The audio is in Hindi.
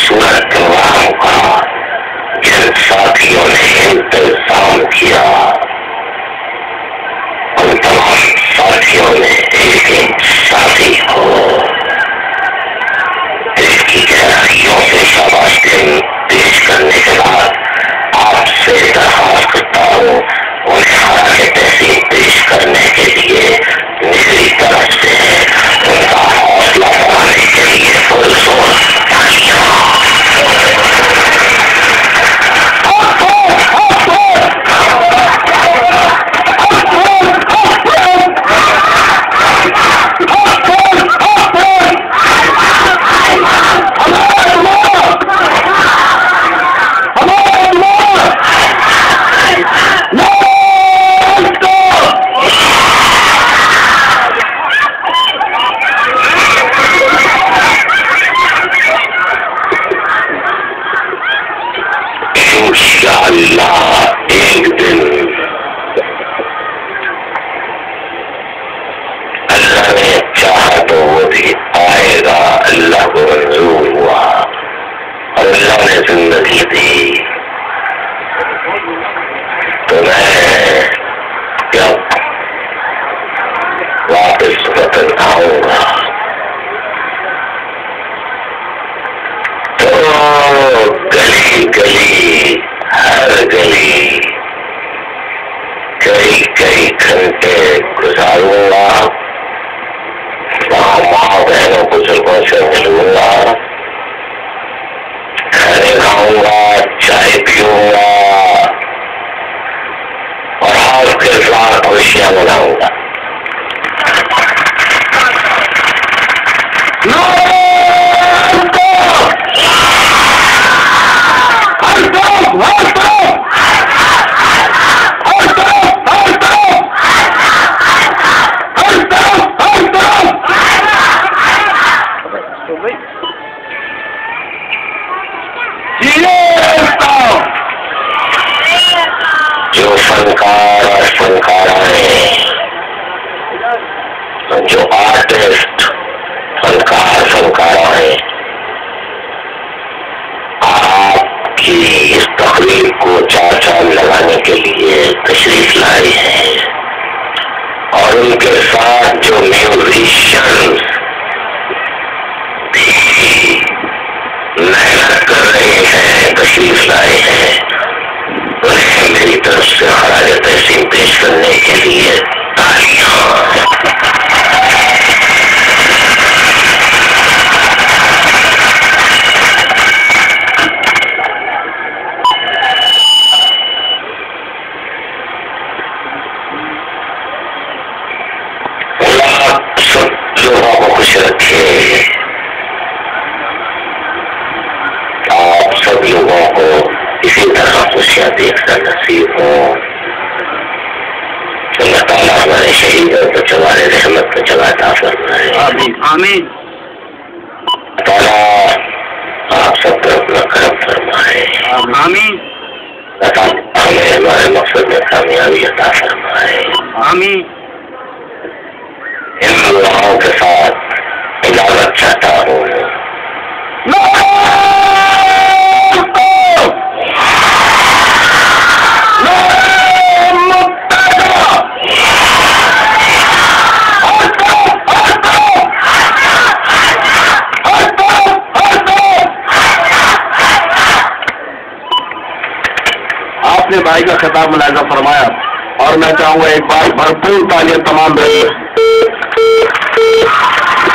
खूबसूरत प्रोग्राम का जिन साथियों ने इंतजाम किया उन तमाम साथियों ने एक एक साथी को इसकी गहराइयों से शाबाशी पेश करने के बाद आपसे दरख्वास्त करता हूँ उन्हें हालात तहसीन पेश करने के लिए मेरी तरफ से उनका हौसला बढ़ाने के लिए पुरजोर तालियां। इंशाअल्लाह एक दिन अल्लाह ने चाहा तो वो भी आएगा। अल्लाह को मंजूर हुआ और अल्लाह ने जिंदगी दी तो मैं जब वापस वतन आऊंगा तो गली गली हर गली कई कई घंटे गुजारूंगा, वहां माँ बहनों बुजुर्गों से मिलूंगा, खाने खाऊंगा, चाय पीऊंगा और आपके साथ खुशियां मनाऊंगा। जो फनकार और फनकाराएं, जो आर्टिस्ट फनकार फनकाराएं आपकी इस तकरीर को चार चांद लगाने के लिए तशरीफ लाए हैं और उनके साथ जो म्यूजिशियंस भी मेहनत कर रहे हैं तशरीफ लाए हैं उन्हें मेरी तरफ से खराज तहसीन पेश करने के लिए तालियां। सब लोगों को खुश रखे, आप सब लोगों को इसी तरह खुशियां देखना नसीब हो। अल्लाह ताला हमारे शहीदों को जवारे रहमत को जगह अता फरमाए। आमीन आमीन। ताला आप सब पर अपना करम फरमाए। आमीन। हमें हमारे मकसद में कामयाबी अता फरमाए। आमीन। इन दुआओं के साथ इजाजत चाहता हूँ। आपने भाई का खिताब मुलाजा फरमाया और मैं चाहूंगा एक बार भरपूर तालियां तमाम